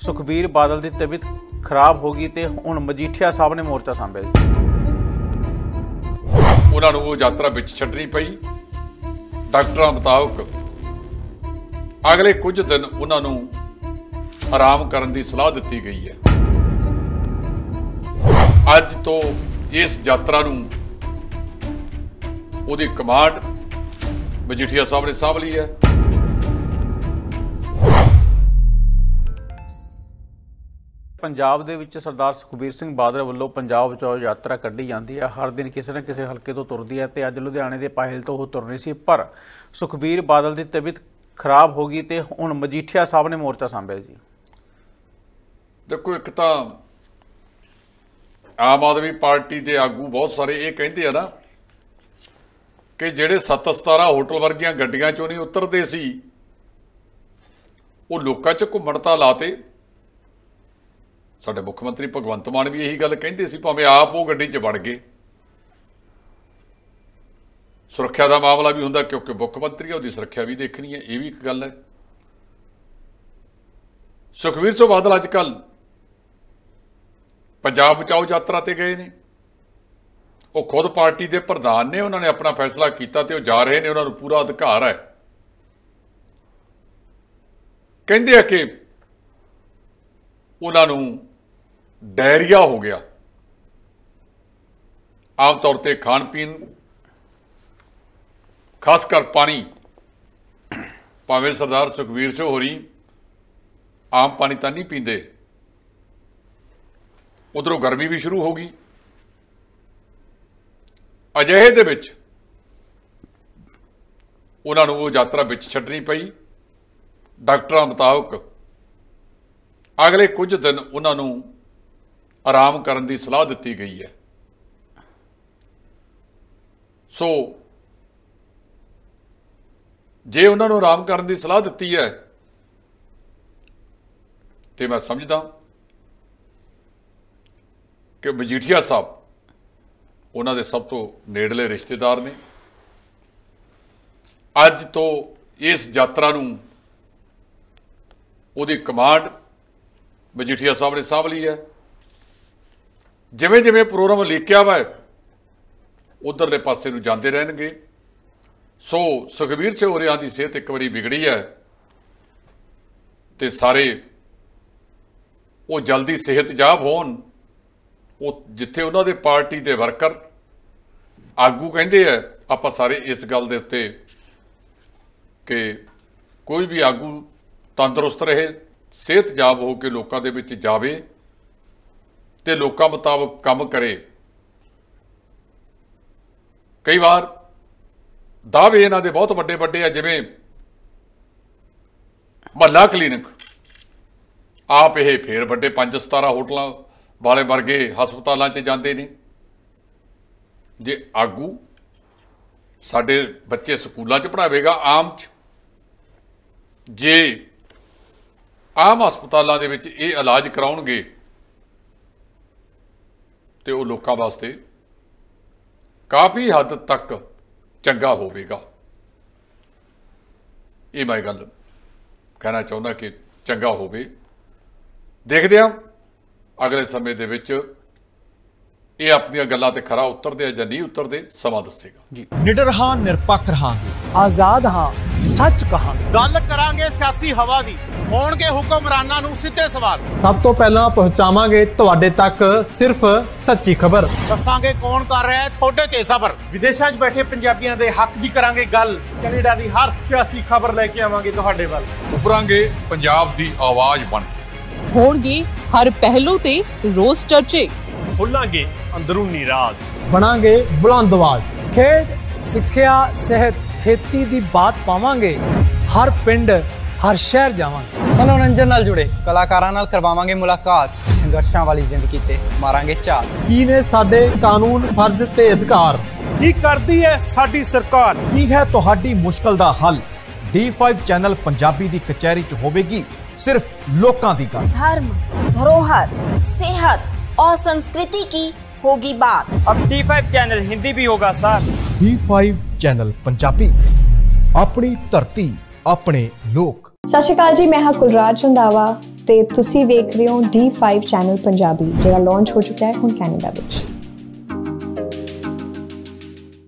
ਸੁਖਬੀਰ ਬਾਦਲ ਦੀ ਤਬੀਅਤ ਖਰਾਬ ਹੋ ਗਈ ਤੇ ਹੁਣ ਮਜੀਠੀਆ ਸਾਹਿਬ ਨੇ ਮੋਰਚਾ ਸਾਂਭਿਆ ਜੀ। ਉਹਨਾਂ ਨੂੰ ਉਹ ਯਾਤਰਾ ਵਿੱਚ ਛੱਡਣੀ ਪਈ। ਡਾਕਟਰਾਂ ਮੁਤਾਬਕ ਅਗਲੇ ਕੁਝ ਦਿਨ ਉਹਨਾਂ ਨੂੰ ਆਰਾਮ ਕਰਨ ਦੀ ਸਲਾਹ ਦਿੱਤੀ ਗਈ ਹੈ। ਅੱਜ ਤੋਂ ਇਸ ਯਾਤਰਾ ਨੂੰ ਉਹਦੀ ਕਮਾਂਡ ਮਜੀਠੀਆ ਸਾਹਿਬ ਨੇ ਸਾਂਭ ਲਈ ਹੈ। ਪੰਜਾਬ ਦੇ ਵਿੱਚ ਸਰਦਾਰ ਸੁਖਬੀਰ ਸਿੰਘ ਬਾਦਲ ਵੱਲੋਂ ਪੰਜਾਬ ਬਚਾਓ ਯਾਤਰਾ ਕੱਢੀ ਜਾਂਦੀ ਹੈ। ਹਰ ਦਿਨ ਕਿਸੇ ਨਾ ਕਿਸੇ ਹਲਕੇ ਤੋਂ ਤੁਰਦੀ ਹੈ ਤੇ ਅੱਜ ਲੁਧਿਆਣੇ ਦੇ ਪਾਹਿਲ ਤੋਂ ਉਹ ਤੁਰਨੀ ਸੀ, ਪਰ ਸੁਖਬੀਰ ਬਾਦਲ ਦੀ ਤਬੀਅਤ ਖਰਾਬ ਹੋ ਗਈ ਤੇ ਹੁਣ ਮਜੀਠੀਆ ਸਾਹਿਬ ਨੇ ਮੋਰਚਾ ਸਾਂਭਿਆ ਜੀ। ਦੇਖੋ, ਇੱਕ ਤਾਂ ਆਮ ਆਦਮੀ ਪਾਰਟੀ ਦੇ ਆਗੂ ਬਹੁਤ ਸਾਰੇ ਇਹ ਕਹਿੰਦੇ ਆ ਨਾ ਕਿ ਜਿਹੜੇ 7-17 ਹੋਟਲ ਵਰਗੀਆਂ ਗੱਡੀਆਂ ਚੋਂ ਨਹੀਂ ਉਤਰਦੇ ਸੀ ਉਹ ਲੋਕਾਂ 'ਚ ਘੁੰਮਣ ਤਾਂ ਲਾਤੇ। ਸਾਡੇ ਮੁੱਖ ਮੰਤਰੀ ਭਗਵੰਤ ਮਾਨ ਵੀ ਇਹੀ ਗੱਲ ਕਹਿੰਦੇ ਸੀ, ਭਾਵੇਂ ਆਪ ਉਹ ਗੱਡੀ 'ਚ ਵੜ ਗਏ। ਸੁਰੱਖਿਆ ਦਾ ਮਾਮਲਾ ਵੀ ਹੁੰਦਾ ਕਿਉਂਕਿ ਮੁੱਖ ਮੰਤਰੀ ਉਹਦੀ ਸੁਰੱਖਿਆ ਵੀ ਦੇਖਣੀ ਹੈ, ਇਹ ਵੀ ਇੱਕ ਗੱਲ ਹੈ। ਸੁਖਬੀਰ ਸਿੰਘ ਬਾਦਲ ਅੱਜ ਕੱਲ੍ਹ ਪੰਜਾਬ ਬਚਾਓ ਯਾਤਰਾ ਤੇ ਗਏ ਨੇ। ਉਹ ਖੁਦ ਪਾਰਟੀ ਦੇ ਪ੍ਰਧਾਨ ਨੇ, ਉਹਨਾਂ ਨੇ ਆਪਣਾ ਫੈਸਲਾ ਕੀਤਾ ਤੇ ਉਹ ਜਾ ਰਹੇ ਨੇ, ਉਹਨਾਂ ਨੂੰ ਪੂਰਾ ਅਧਿਕਾਰ ਹੈ। ਕਹਿੰਦੇ ਆ ਕਿ ਉਹਨਾਂ ਨੂੰ ਡਾਇਰੀਆ ਹੋ ਗਿਆ। ਆਮ ਤੌਰ ਤੇ ਖਾਣ ਪੀਣ, ਖਾਸ ਕਰ ਪਾਣੀ, ਭਾਵੇਂ ਸਰਦਾਰ ਸੁਖਬੀਰ ਸਿੰਘ ਹੋਰੀ ਆਮ ਪਾਣੀ ਤਾਂ ਨਹੀਂ ਪੀਂਦੇ, ਉਧਰੋਂ ਗਰਮੀ ਵੀ ਸ਼ੁਰੂ ਹੋ ਗਈ। ਅਜਿਹੇ ਦੇ ਵਿੱਚ ਉਹਨਾਂ ਨੂੰ ਉਹ ਯਾਤਰਾ ਵਿੱਚ ਛੱਡਣੀ ਪਈ। ਡਾਕਟਰਾਂ ਮੁਤਾਬਕ ਅਗਲੇ ਕੁਝ ਦਿਨ ਉਹਨਾਂ ਨੂੰ ਆਰਾਮ ਕਰਨ ਦੀ ਸਲਾਹ ਦਿੱਤੀ ਗਈ ਹੈ। ਸੋ ਜੇ ਉਹਨਾਂ ਨੂੰ ਆਰਾਮ ਕਰਨ ਦੀ ਸਲਾਹ ਦਿੱਤੀ ਹੈ ਤੇ ਮੈਂ ਸਮਝਦਾ ਕਿ ਮਜੀਠੀਆ ਸਾਹਿਬ ਉਹਨਾਂ ਦੇ ਸਭ ਤੋਂ ਨੇੜਲੇ ਰਿਸ਼ਤੇਦਾਰ ਨੇ। ਅੱਜ ਤੋਂ ਇਸ ਯਾਤਰਾ ਨੂੰ ਉਹਦੀ ਕਮਾਂਡ ਮਜੀਠੀਆ ਸਾਹਿਬ ਨੇ ਸਾਂਭ ਲਈ ਹੈ। ਜਿਵੇਂ ਜਿਵੇਂ ਪ੍ਰੋਗਰਾਮ ਲਿਖਿਆ ਵਾ ਉਧਰਲੇ ਪਾਸੇ ਨੂੰ ਜਾਂਦੇ ਰਹਿਣਗੇ। ਸੋ ਸੁਖਬੀਰ ਸਿੰਘ ਹੋਰਾਂ ਦੀ ਸਿਹਤ ਇੱਕ ਵਾਰੀ ਵਿਗੜੀ ਹੈ ਤੇ ਸਾਰੇ ਉਹ ਜਲਦੀ ਸਿਹਤਯਾਬ ਹੋਣ। ਉਹ ਜਿੱਥੇ ਉਹਨਾਂ ਦੇ ਪਾਰਟੀ ਦੇ ਵਰਕਰ ਆਗੂ ਕਹਿੰਦੇ ਆ, ਆਪਾਂ ਸਾਰੇ ਇਸ ਗੱਲ ਦੇ ਉੱਤੇ ਕਿ ਕੋਈ ਵੀ ਆਗੂ ਤੰਦਰੁਸਤ ਰਹੇ, ਸਿਹਤਯਾਬ ਹੋ ਕੇ ਲੋਕਾਂ ਦੇ ਵਿੱਚ ਜਾਵੇ ਤੇ ਲੋਕਾਂ ਮੁਤਾਬਕ ਕੰਮ ਕਰੇ। ਕਈ ਵਾਰ ਦਾਅਵੇ ਇਹਨਾਂ ਦੇ ਬਹੁਤ ਵੱਡੇ ਵੱਡੇ ਆ, ਜਿਵੇਂ ਮਹੱਲਾ ਕਲੀਨਿਕ। ਆਪ ਇਹ ਫੇਰ ਵੱਡੇ 5-17 ਹੋਟਲਾਂ ਵਾਲੇ ਵਰਗੇ ਹਸਪਤਾਲਾਂ 'ਚ ਜਾਂਦੇ ਨੇ। ਜੇ ਆਗੂ ਸਾਡੇ ਬੱਚੇ ਸਕੂਲਾਂ 'ਚ ਪੜ੍ਹਾਵੇਗਾ ਆਮ 'ਚ, ਜੇ ਆਮ ਹਸਪਤਾਲਾਂ ਦੇ ਵਿੱਚ ਇਹ ਇਲਾਜ ਕਰਾਉਣਗੇ ਤੇ ਉਹ ਲੋਕਾਂ ਵਾਸਤੇ ਕਾਫੀ ਹੱਦ ਤੱਕ ਚੰਗਾ ਹੋਵੇਗਾ। ਇਹ ਮੈਂ ਗੱਲ ਕਹਿਣਾ ਚਾਹੁੰਦਾ ਕਿ ਚੰਗਾ ਹੋਵੇ। ਦੇਖਦੇ ਹਾਂ ਅਗਲੇ ਸਮੇਂ ਦੇ ਵਿੱਚ ਇਹ ਆਪਣੀਆਂ ਗੱਲਾਂ ਤੇ ਖਰਾ ਉਤਰਦੇ ਆ ਜਾਂ ਨਹੀਂ ਉਤਰਦੇ, ਸਮਾਂ ਦੱਸੇਗਾ ਜੀ। ਨਿਡਰ ਹਾਂ, ਨਿਰਪੱਖ ਰਹਾਂਗੇ, ਆਜ਼ਾਦ ਹਾਂ, ਸੱਚ ਕਹਾਂਗੇ। ਗੱਲ ਕਰਾਂਗੇ ਸਿਆਸੀ ਹਵਾ ਦੀ, ਹੋਣਗੇ ਹੁਕਮਰਾਨਾਂ ਨੂੰ ਸਿੱਧੇ ਸਵਾਲ। ਸਭ ਤੋਂ ਪਹਿਲਾਂ ਪਹੁੰਚਾਵਾਂਗੇ ਤੁਹਾਡੇ ਤੱਕ ਸਿਰਫ ਸੱਚੀ ਖਬਰ। ਦੱਸਾਂਗੇ ਕੌਣ ਕਰ ਰਿਹਾ ਹੈ ਤੁਹਾਡੇ ਤੇ ਸਬਰ। ਵਿਦੇਸ਼ਾਂ 'ਚ ਬੈਠੇ ਪੰਜਾਬੀਆਂ ਦੇ ਹੱਕ ਦੀ ਕਰਾਂਗੇ ਗੱਲ। ਕੈਨੇਡਾ ਦੀ ਹਰ ਸਿਆਸੀ ਖਬਰ ਲੈ ਕੇ ਆਵਾਂਗੇ ਤੁਹਾਡੇ ਵੱਲ। ਉੱਭਰਾਂਗੇ ਪੰਜਾਬ ਦੀ ਆਵਾਜ਼ ਬਣ ਕੇ। ਹੋਣਗੇ ਹਰ ਪਹਿਲੂ ਤੇ ਰੋਜ਼ ਚਰਚੇ। ਖੋਲਾਂਗੇ ਅੰਦਰੂਨੀ ਰਾਜ, ਬਣਾਂਗੇ ਬੁਲੰਦ ਆਵਾਜ਼। ਖੇਡ, ਸਿੱਖਿਆ, ਸਿਹਤ, ਖੇਤੀ ਦੀ ਬਾਤ ਪਾਵਾਂਗੇ। ਹਰ ਪਿੰਡ, ਹਰ ਸ਼ਹਿਰ ਜਾਵਾਂਗੇ। ਮਨੋਰੰਜਨ ਨਾਲ ਜੁੜੇ ਕਲਾਕਾਰਾਂ ਨਾਲ ਕਰਵਾਵਾਂਗੇ ਮੁਲਾਕਾਤ। ਸੰਘਰਸ਼ਾਂ ਵਾਲੀ ਜ਼ਿੰਦਗੀ ਤੇ ਮਾਰਾਂਗੇ ਝਾਤ। ਕੀ ਨੇ ਸਾਡੇ ਕਾਨੂੰਨ, ਫਰਜ਼ ਤੇ ਅਧਿਕਾਰ? ਕੀ ਕਰਦੀ ਹੈ ਸਾਡੀ ਸਰਕਾਰ? ਕੀ ਹੈ ਤੁਹਾਡੀ ਮੁਸ਼ਕਲ ਦਾ ਹੱਲ? D5 ਚੈਨਲ ਪੰਜਾਬੀ ਦੀ ਕਚਹਿਰੀ 'ਚ ਹੋਵੇਗੀ सिर्फ लोकां दी गल। धर्म, धरोहर, सेहत और संस्कृति की होगी बात। अब D5 चैनल हिंदी भी होगा सर। D5 चैनल पंजाबी, अपनी धरती अपने लोक। सत श्री अकाल जी, मैं हाँ कुलराज रंधावा। ਤੇ ਤੁਸੀਂ ਵੇਖ ਰਹੇ ਹੋ D5 ਚੈਨਲ ਪੰਜਾਬੀ, ਜਿਹੜਾ ਲਾਂਚ ਹੋ ਚੁੱਕਾ ਹੈ ਹੁਣ ਕੈਨੇਡਾ ਵਿੱਚ।